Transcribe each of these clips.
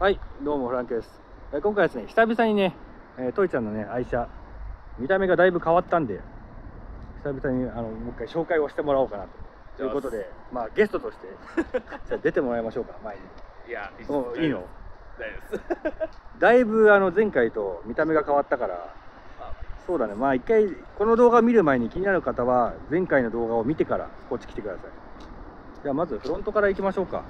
はい、どうもフランクです。今回はですね、久々にね、トイちゃんのね、愛車、見た目がだいぶ変わったんで、久々にもう一回紹介をしてもらおうかなということで、まあゲストとしてじゃあ出てもらいましょうか、前に。 いや、 もういいの？ 大丈夫です。 だいぶ前回と見た目が変わったから、そうだね、まあ一回この動画を見る前に気になる方は、前回の動画を見てからこっち来てください。じゃあまずフロントから行きましょうか。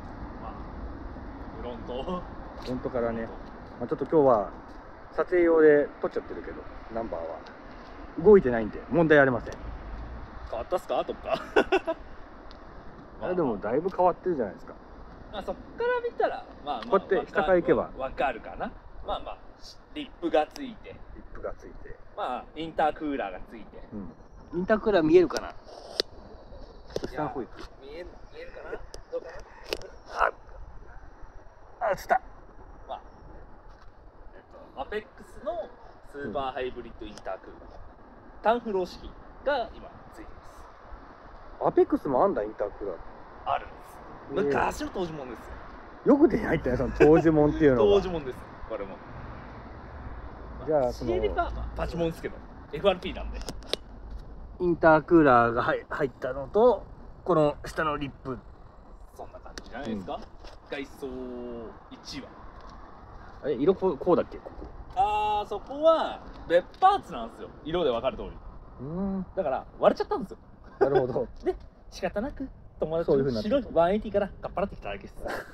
フロントからね、まあ、ちょっと今日は撮影用で撮っちゃってるけど、ナンバーは動いてないんで問題ありません。 変わったっすかとかでもだいぶ変わってるじゃないですか。 まあそっから見たらこうやって下から行けばわかるかな。リップがついて、インタークーラーがついて、 インタークーラー見えるかな。下の方行く。 見えるかな。どうかな。 あ、つった。 アペックスのスーパーハイブリッドインタークーラー、タンフロー式が今ついてます。 アペックスもあんだ、インタークーラー。 あるんです。昔の当時もんですよ。よく手に入ったね、その当時もんっていうのは。 当時もんです。これも。 じゃあその CL はパチモンですけど FRP なんで。 インタークーラーが入ったのと、この下のリップ、 そんな感じじゃないですか。外装1は色こうだっけ、ここ。 そこは別パーツなんですよ。色で分かる通り。だから割れちゃったんですよ。 なるほど。 で仕方なく友達の白い180からかっぱらってきただけです。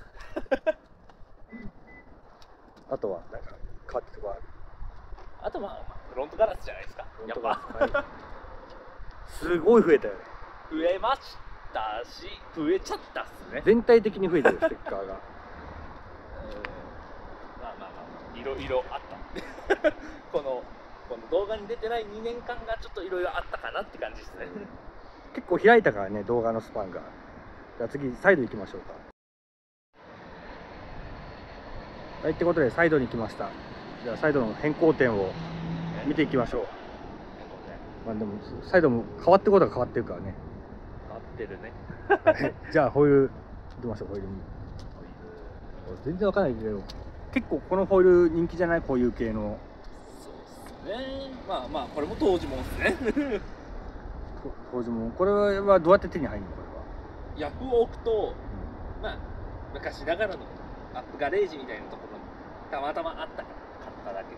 あとはなんか変わってるとこある？ あとフロントガラスじゃないですか。やっぱすごい増えたよね。 増えましたし、増えちゃったっすね。 全体的に増えてる、ステッカーが。 いろいろあったこの動画に出てない2年間がちょっといろいろあったかなって感じですね。 結構開いたからね、動画のスパンが。じゃあ次サイド行きましょうか。はい、ってことでサイドに来ました。じゃあサイドの変更点を見ていきましょう。まあでもサイドも変わってることが変わってるからね。 変わってるね。 じゃあホイール行きましょう。ホイールに全然わかんないけど、結構このホイール人気じゃない？こういう系の。 そうですね。これも当時もんですね。 当時も。これはどうやって手に入るの？これはヤフオクと、昔ながらのアップガレージみたいなところにたまたまあったから買っただけです。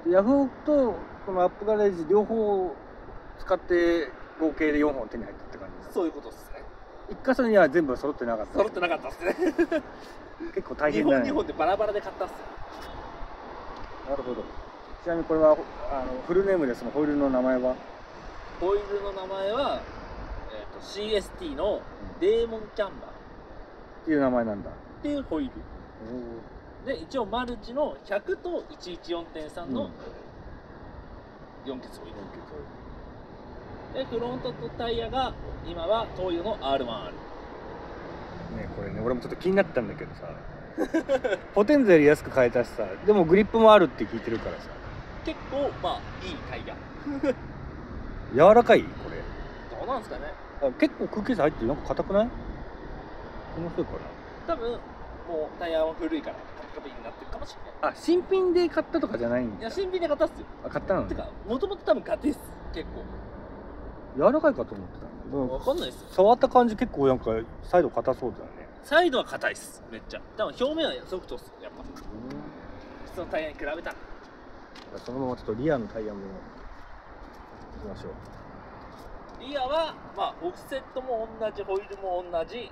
ヤフオクとこのアップガレージ両方使って合計で4本手に入ったって感じです。 そういうことですね。 一箇所には全部揃ってなかった。 揃ってなかったですね。 結構大変だね。 2本でバラバラで買ったっす。 なるほど。ちなみにこれはフルネームでそのホイールの名前は？ ホイールの名前は、CST のデーモンキャンバーっていう名前なんだ。 っていうホイールで、一応マルチの100と 114.3 の4欠ホイールで、フロントとタイヤが今は東洋の R1R ね。これね、俺もちょっと気になったんだけどさポテンズより安く買えたしさ、でもグリップもあるって聞いてるからさ、 結構いいタイヤ柔らかい？これどうなんですかね。 結構空気圧入ってる。なんか硬くない？このせいかな。 多分もうタイヤは古いからカピカピになってるかもしれない。 新品で買ったとかじゃないんだ。 いや、新品で買ったっすよ。 買ったのね。 てかもともと多分ガテっす。結構柔らかいかと思ってた。 分かんないっすよ。 触った感じ結構なんかサイド硬そうだよね。 サイドは硬いっす。めっちゃ。多分表面はソフトっす。やっぱ普通のタイヤに比べたら。 そのままちょっとリアのタイヤもいきましょう。 リアはオフセットも同じ、ホイールも同じ。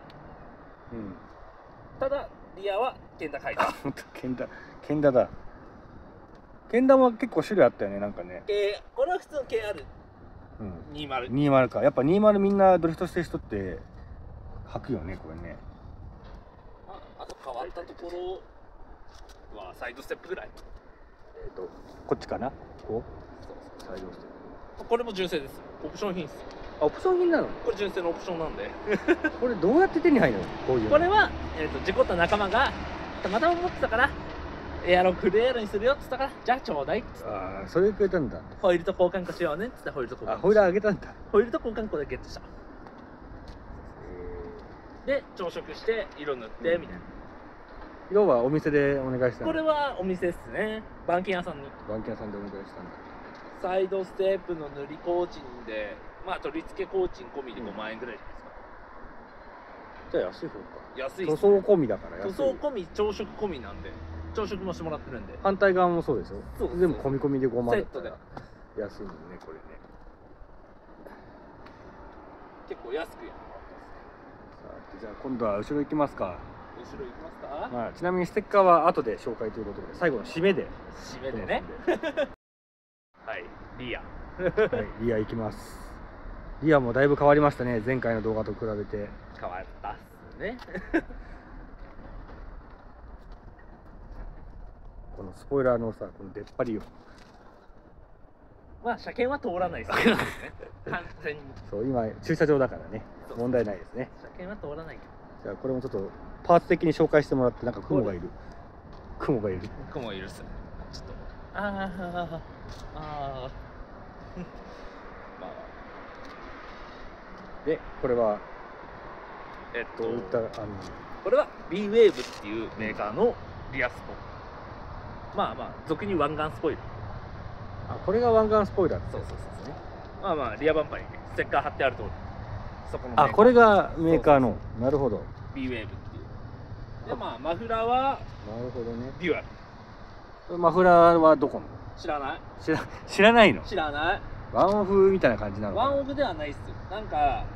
ただリアはケンダ書いてある。 ケンダだ。ケンダも結構種類あったよね、なんかね。 これは普通の KR20。 20か。やっぱ20みんなドリフトしてる人って履くよね、これね。 あと変わったところはサイドステップぐらい。 こっちかな。こうサイドステップ。 これも純正です。オプション品です。 オプション品なの？ これ純正のオプションなんでこれどうやって手に入るの？こういうの。 これは、事故った仲間がたまたま持ってたから、エアロフルエアロにするよっつったから、じゃあちょうだいっつって。 それくれたんだ。 ホイールと交換化しようねっつって、ホイールと交換。 ホイールあげたんだ。 ホイールと交換こでゲットした。で朝食して色塗ってみたいな。 要はお店でお願いしたの。 これはお店っすね。板金屋さんに。 板金屋さんでお願いしたんだ。 サイドステープの塗り工賃で、まあ取り付け工賃込みで5万円ぐらいじゃないですか。 じゃあ安い方か。 安いっすね。 塗装込みだから安い。 塗装込み、朝食込みなんで、朝食もしてもらってるんで。 反対側もそうでしょ。 そうです全部込み込みで5万だったらセット安いもんね、これね。 結構安くやる。 さあ、じゃあ今度は後ろ行きますか。 後ろ行きますか。 まあ、ちなみにステッカーは後で紹介ということで、最後の締めで。 締めでね。はい、リア。 はい、リア行きます。リアもだいぶ変わりましたね、前回の動画と比べて。 変わったっすね。 このスポイラーのさ、この出っ張りを。 まあ車検は通らないですけどね。完全に。 そう、今駐車場だからね、 そう問題ないですね。 車検は通らないけど。 じゃあこれもちょっとパーツ的に紹介してもらって、なんか雲がいる。雲がいる。 雲いるっすね。ちょっと。ああ。まあ。 で、これはこどういったれは B-Wave っていうメーカーのリアスポ。まあまあ俗に湾岸スポイル。 これが湾岸スポイラー。 そうまあまあリアバンパーにステッカー貼ってある通り、そこのメーカー。 これがメーカーの。なるほど。 B-Wave っていう。でまあマフラーはなるほどね。 デュアル。 マフラーはどこの？ 知らない知らないの？ 知らない。 ワンオフみたいな感じなのかな？ ワンオフではないっす。なんか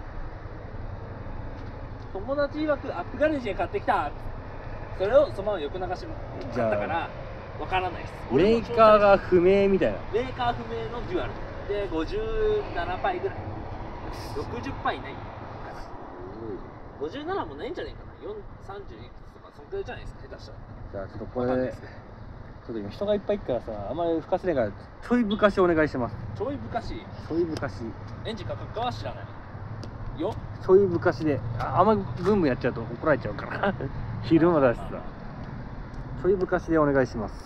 友達曰くアップガレージで買ってきた。それをそのまま横流しも買ったからわからないっす。 メーカーが不明みたいな。 メーカー不明のデュアルで57パイぐらい、60パイないかな。57もないんじゃないかな。30いくつとかそんくらいじゃないですか、下手したら。 じゃあちょっとこれちわかんないですね。 ょっと今人がいっぱいいるからさ、あまり吹かせないからちょいぶかしお願いします。 ちょいぶかし、 ちょいぶかし、 エンジンかかっかは知らないよ。 ちょいぶかしで、あんまりブンブンやっちゃうと怒られちゃうから昼間だしさ、ちょいぶかしでお願いします。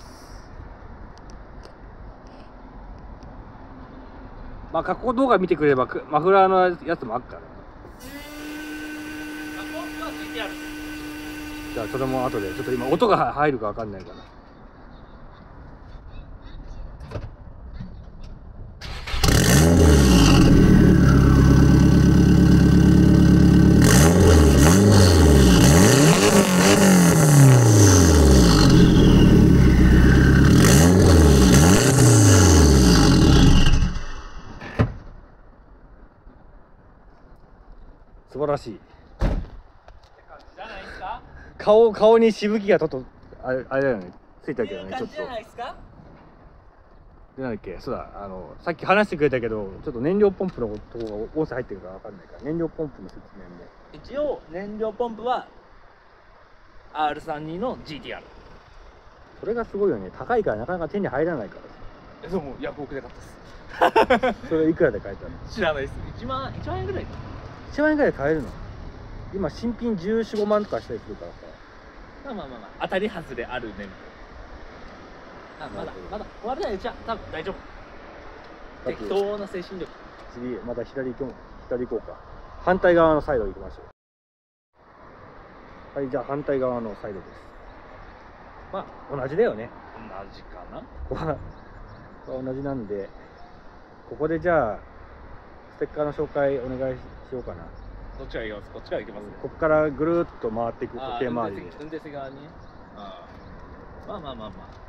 まあ過去動画見てくればマフラーのやつもあるから。じゃあそれも後で、ちょっと今音が入るかわかんないから。素晴らしい。 じゃないですか。 顔にしぶきがちょっとあれだよね、ついたけどね、ちょっと。 じゃないですか。 でなんだっけ、そうだ、さっき話してくれたけど、ちょっと燃料ポンプのとこが音声入ってるかわかんないから、燃料ポンプの説明も。 一応燃料ポンプは R32 の GTR。 それがすごいよね、高いからなかなか手に入らないからそう、もうヤフオクで買ったっす。 さ。それいくらで買えたの？ 知らないです。1万円ぐらいか。 1万円ぐらいで買えるの？今新品14、15万とかしたりするからさ。 まあ当たり外れある年俸。まだ終わりないうちは多分大丈夫。適当な精神力。 次また左行こうか。反対側のサイド行きましょう。はい、じゃあ反対側のサイドです。まあ同じだよね。 同じかな。 ここは同じなんで、ここでじゃあステッカーの紹介お願いしようかな。 どっちが行きます？こっちから行きますね。 ここからぐるーっと回っていく、時計回りで。 運転席側にね。まあ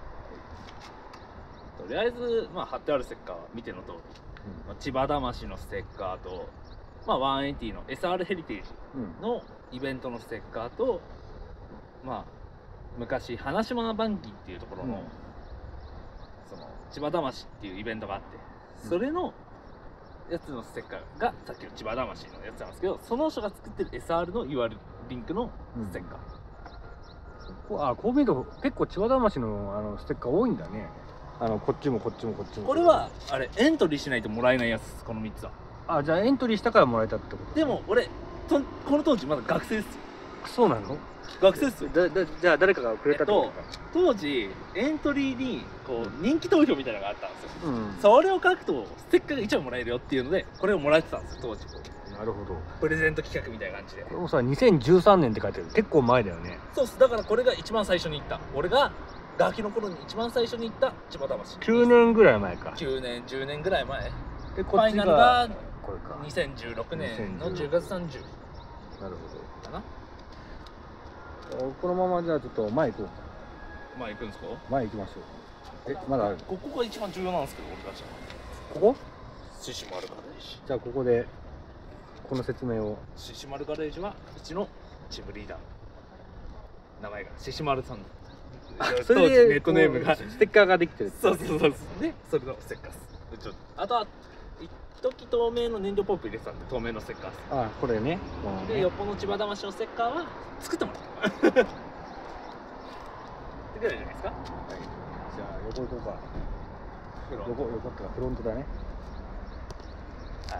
とりあえず、貼ってあるステッカーは見ての通り、千葉魂のステッカーと、180の SR ヘリテージのイベントのステッカーと、昔花島バンキーっていうところの、その千葉魂っていうイベントがあって、それのやつのステッカーがさっきの千葉魂のやつなんですけど、その人が作ってる SR の UR リンクのステッカー、 こう見ると結構千葉魂のステッカー多いんだね。こっちもこっちもこっちも。 これはあれエントリーしないともらえないやつです。この3つは。 じゃあエントリーしたからもらえたってこと？ でも俺この当時まだ学生ですよ。 そうなの？ 学生ですよ。 じゃあ誰かがくれたってことか。 当時エントリーにこう人気投票みたいなのがあったんですよ。 うん。 それを書くとステッカーが1枚もらえるよっていうのでこれをもらえてたんですよ当時。 なるほど。 プレゼント企画みたいな感じで。 これもさ2013年って書いてある。結構前だよね。 そうっす。だからこれが一番最初に行った、俺がガキの頃に一番最初に行った千葉魂。 9年ぐらい前か。 9年10年ぐらい前でファイナルがこれか。 2016年の10月30 なるかな。 ほど。このままじゃあちょっと前行こうか。 まあ行くんですか。 前行きましょう。まだある。 ここが一番重要なんですけど、俺たちはここ？ シシマルガレージ。 じゃあここでこの説明を。 シシマルガレージはうちのチームリーダーの名前がシシマルさん。 それでネットネームがステッカーができてる。 そうそうそう。で、それのステッカーです。あとは一時透明の燃料ポンプ入れてたんで透明のステッカーです。 あ、これね。 で、よっぽの千葉魂のステッカーは作ってもらったってぐらいじゃないですか。 はい。じゃあ横行こうか。 フロント横ってかフロントだね。 はい。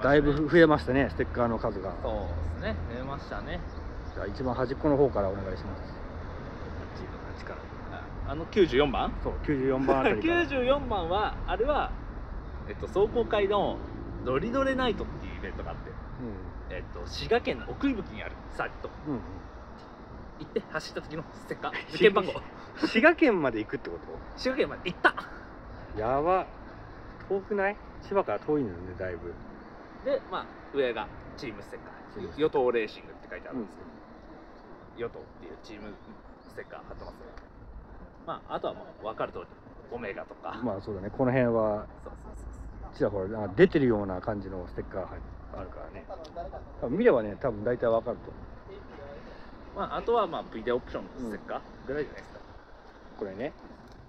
だいぶ増えましたね、ステッカーの数が。 そうですね。増えましたね。 じゃあ一番端っこの方からお願いします。 8から。94番？ そう、94番あたりから。 94番はあれは壮行会のドリドレナイトっていうイベントがあって、滋賀県の奥伊吹にあるサイト行って走った時のステッカー、受験番号。 滋賀県まで行くってこと？ 滋賀県まで行った。 やば。遠くない？千葉から遠いのよね、だいぶ。 で、まあ上がチームステッカー、与党レーシングって書いてあるんですけど、与党っていうチームステッカー貼ってますね。まああとはもう分かる通りオメガとか、 まあそうだね、この辺はそうそうそうちらほら出てるような感じのステッカーあるからね。多分見ればね、多分大体わかると思う。 まああとはまあ V でオプションのステッカーぐらいじゃないですか。 これね。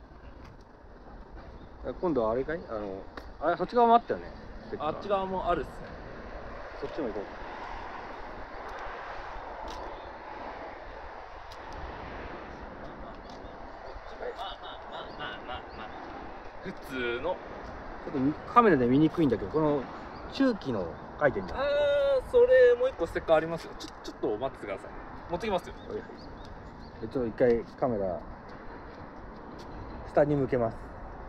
今度はあれかい？あれそっち側もあったよね。 あっち側もあるっすね。 そっちも行こうか。 普通のちょっとカメラで見にくいんだけど、この中期の書いてんじゃん。 それもう一個ステッカーありますよ。ちょっと待っててください。持ってきますよ。 でちょっと一回カメラ下に向けます。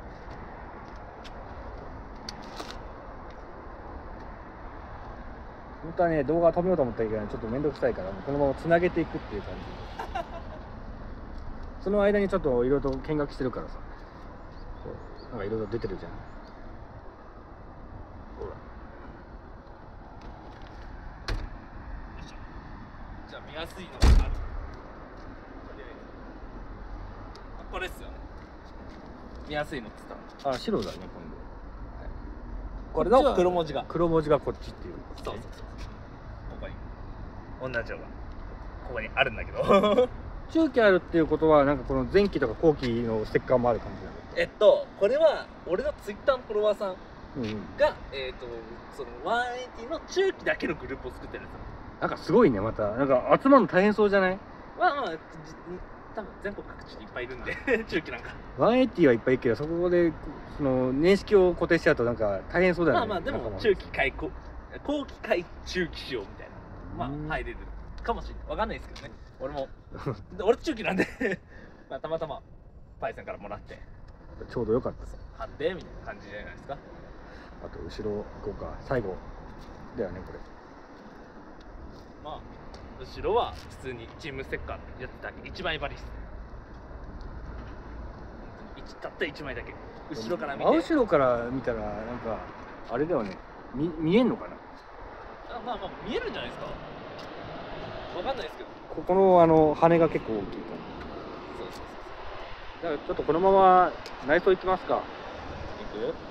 本当はね、動画止めようと思ったけどちょっと面倒くさいから、このままつなげていくっていう感じ。その間にちょっといろいろと見学してるからさ、なんかいろいろ出てるじゃん。ほら。 じゃあ見やすいのがある。これっすよね。見やすいのっつったの。 白だね、今度。 これの黒文字が。 黒文字がこっちっていう。 そうそうそう。ここに同じようなここにあるんだけど。 中期あるっていうことは、なんかこの前期とか後期のステッカーもある感じなの？ これは俺のツイッターのフォロワーさんが、その180の中期だけのグループを作ってるんですよ。 なんかすごいね、またなんか集まるの大変そうじゃない？ まあ多分全国各地にいっぱいいるんで中期なんか 180はいっぱいいるけど、そこでその年式を固定しちゃうとなんか大変そうだよね。 まあでも中期開後期開中期仕様みたいな、まあ入れるかもしれない。わかんないですけどね。俺中期なんでまあたまたまパイセンからもらってちょうどよかったさ。 貼ってみたいな感じじゃないですか。 あと後ろ行こうか。最後だよね、これ。 まあ後ろは普通にチームステッカーやってただけ、1枚張りっす。たった1枚だけ後ろから見て、 真後ろから見たらなんかあれだよね、見えんのかな。 まあ見えるんじゃないですか。わかんないですけど、 ここの羽が結構大きいから。 そうそうそう。 じゃあちょっとこのまま内装行きますか。 行く？